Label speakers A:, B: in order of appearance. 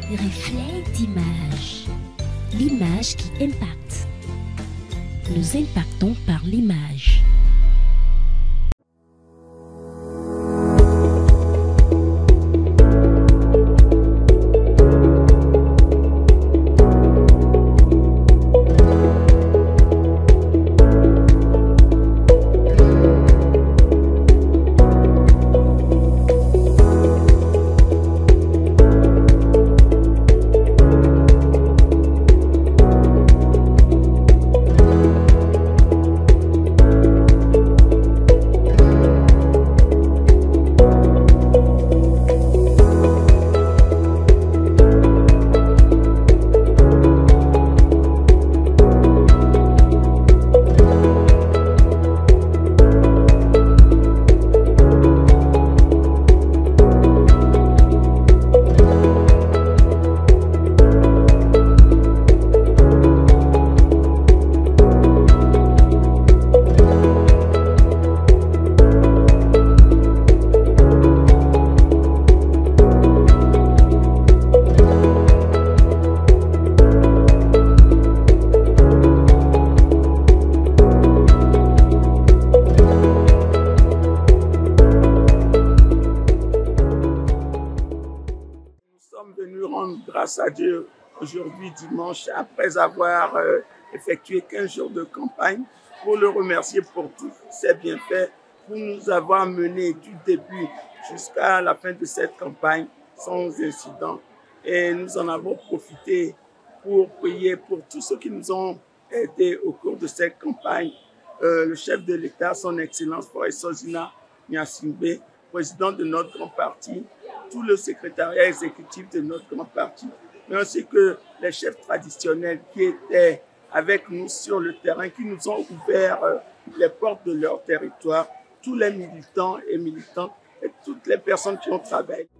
A: Reflet d'image. L'image qui impacte. Nous impactons par l'image.
B: Rendre grâce à Dieu aujourd'hui dimanche après avoir effectué 15 jours de campagne pour le remercier pour tous ses bienfaits, pour nous avoir menés du début jusqu'à la fin de cette campagne sans incident. Et nous en avons profité pour prier pour tous ceux qui nous ont aidés au cours de cette campagne. Le chef de l'État, son Excellence Foresozina Nyasingbe, président de notre grand parti, tout le secrétariat exécutif de notre grand parti, mais aussi que les chefs traditionnels qui étaient avec nous sur le terrain, qui nous ont ouvert les portes de leur territoire, tous les militants et militantes et toutes les personnes qui ont travaillé.